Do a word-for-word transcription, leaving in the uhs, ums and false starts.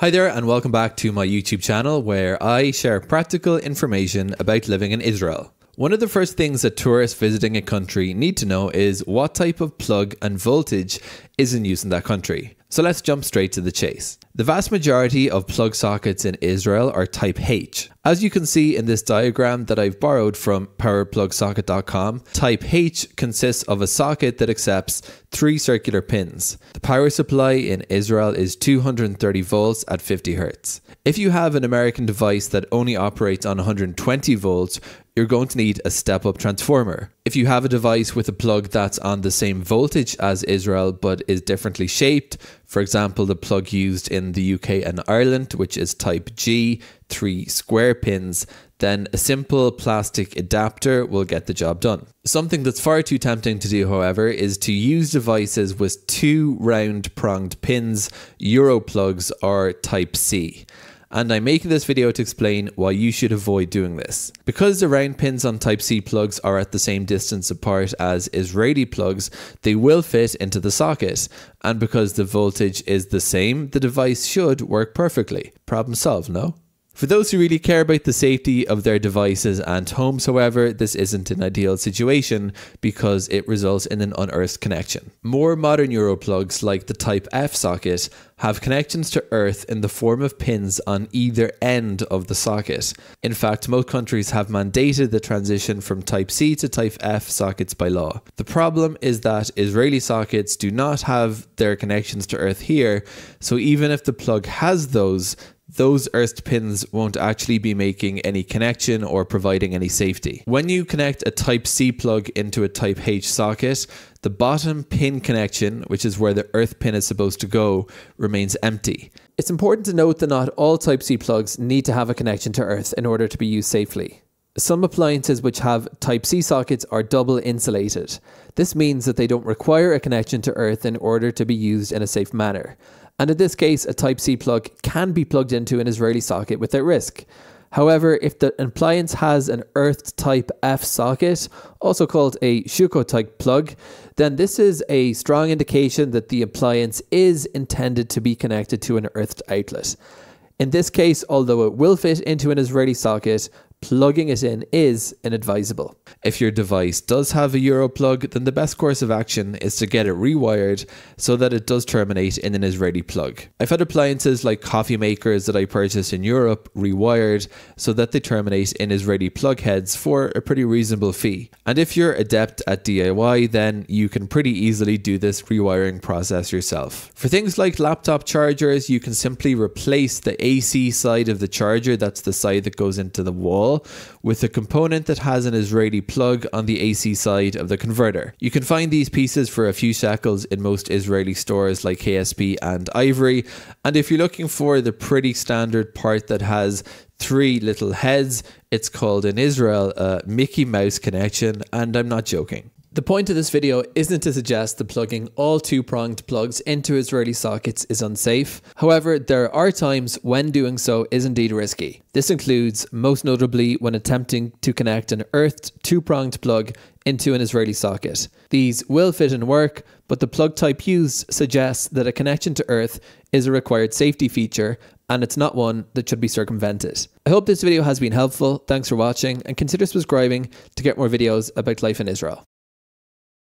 Hi there and welcome back to my YouTube channel where I share practical information about living in Israel. One of the first things that tourists visiting a country need to know is what type of plug and voltage is in use in that country. So let's jump straight to the chase. The vast majority of plug sockets in Israel are type H. As you can see in this diagram that I've borrowed from power plug socket dot com, type H consists of a socket that accepts three circular pins. The power supply in Israel is two hundred thirty volts at fifty hertz. If you have an American device that only operates on one hundred twenty volts, you're going to need a step-up transformer. If you have a device with a plug that's on the same voltage as Israel but is differently shaped, for example the plug used in the U K and Ireland, which is type G, three square pins, then a simple plastic adapter will get the job done. Something that's far too tempting to do, however, is to use devices with two round pronged pins, Europlugs or type C. And I'm making this video to explain why you should avoid doing this. Because the round pins on type C plugs are at the same distance apart as Israeli plugs, they will fit into the socket. And because the voltage is the same, the device should work perfectly. Problem solved, no? For those who really care about the safety of their devices and homes, however, this isn't an ideal situation because it results in an unearthed connection. More modern Europlugs, like the type F socket, have connections to earth in the form of pins on either end of the socket. In fact, most countries have mandated the transition from type C to type F sockets by law. The problem is that Israeli sockets do not have their connections to earth here, so even if the plug has those, those earthed pins won't actually be making any connection or providing any safety. When you connect a type C plug into a type H socket, the bottom pin connection, which is where the earth pin is supposed to go, remains empty. It's important to note that not all type C plugs need to have a connection to earth in order to be used safely. Some appliances which have type C sockets are double insulated. This means that they don't require a connection to earth in order to be used in a safe manner. And in this case, a type C plug can be plugged into an Israeli socket without risk. However, if the appliance has an earthed type F socket, also called a Schuko type plug, then this is a strong indication that the appliance is intended to be connected to an earthed outlet. In this case, although it will fit into an Israeli socket, plugging it in is inadvisable. If your device does have a Europlug, then the best course of action is to get it rewired so that it does terminate in an Israeli plug. I've had appliances like coffee makers that I purchased in Europe rewired so that they terminate in Israeli plug heads for a pretty reasonable fee. And if you're adept at D I Y, then you can pretty easily do this rewiring process yourself. For things like laptop chargers, you can simply replace the A C side of the charger, that's the side that goes into the wall, with a component that has an Israeli plug on the A C side of the converter. You can find these pieces for a few shekels in most Israeli stores like K S P and Ivory, and if you're looking for the pretty standard part that has three little heads, it's called in Israel a Mickey Mouse connection, and I'm not joking. The point of this video isn't to suggest that plugging all two-pronged plugs into Israeli sockets is unsafe. However, there are times when doing so is indeed risky. This includes, most notably, when attempting to connect an earthed two-pronged plug into an Israeli socket. These will fit and work, but the plug type used suggests that a connection to earth is a required safety feature, and it's not one that should be circumvented. I hope this video has been helpful. Thanks for watching, and consider subscribing to get more videos about life in Israel.